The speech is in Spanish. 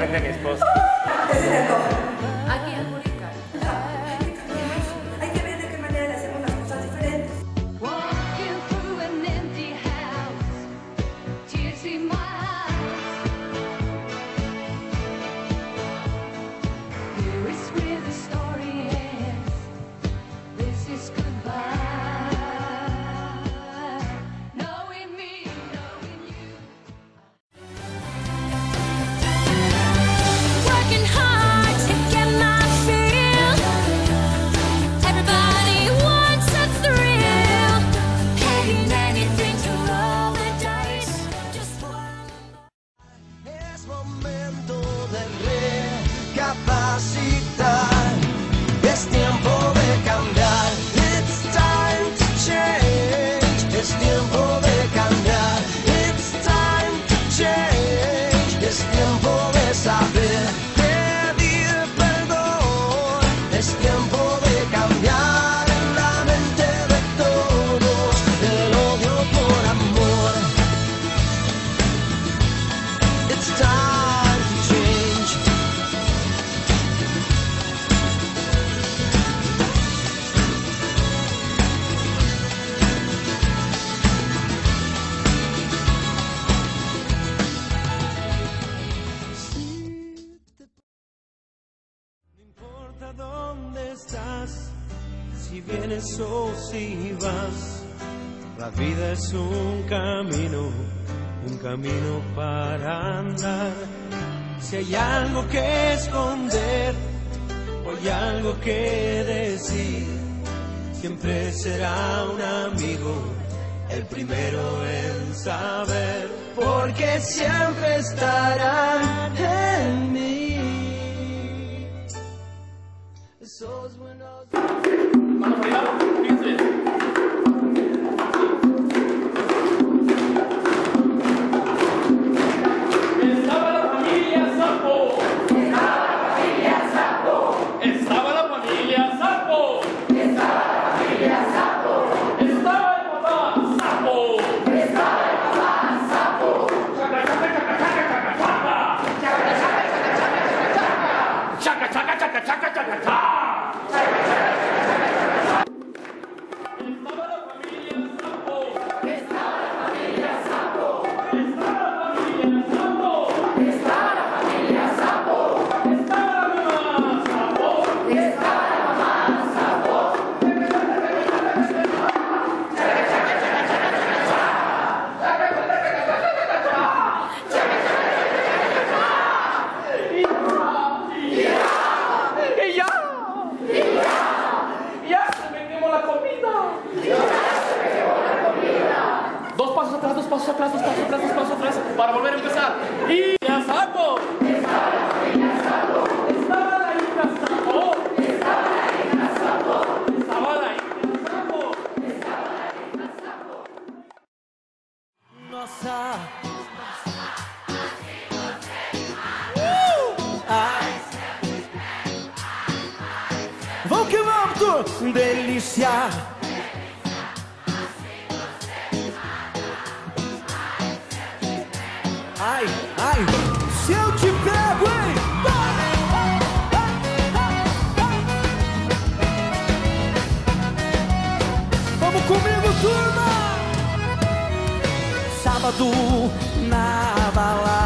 frente a mi esposa. ¿Qué se le antoja? Aquí en Jurica. Hay que cambiar. Hay que ver de qué manera le hacemos las cosas diferentes. Walking through an empty house, tears in my eyes. Here is where the story ends. This is goodbye. Knowing me, knowing you. Working hard to get my fill. Everybody wants a thrill. Paying anything to roll the dice. Just one. Es momento de recapacitar. Es tiempo de cambiar. It's time to change. Es tiempo de cambiar. It's time to change. Es tiempo de saber pedir perdón. Es tiempo de cambiar en la mente de todos el odio por amor. It's time to change. No importa dónde estás, si vienes o si vas, la vida es un camino para andar. Si hay algo que esconder o hay algo que decir, siempre será un amigo el primero en saber, porque siempre estarán en mí. Esos buenos... Vamos arriba, fíjense. Estaba la familia Sapo. Estaba la familia Sapo. Estaba el papá Sapo. Chaca, chaca, chaca, chaca, chaca, chaca. Estaba la familia Sapo. Estaba la familia Sapo. Estaba la familia Sapo. Estaba la familia Sapo. Estaba la mamá Sapo. Estaba la mamá Sapo. ¡Ya se me quemó la comida! Dos pasos atrás, dos pasos atrás, dos pasos atrás, dos pasos atrás, para volver a empezar. ¡Y ya Sapo! Estaba la hija Sapo. Estaba la hija Sapo. Estaba la hija Sapo. Estaba la hija Sapo. Estaba la hija Sapo. Nossa. Vamos que vamos, delícia. Ai, ai, se eu te pego, hein? Vamos comigo, turma! Sábado na balada.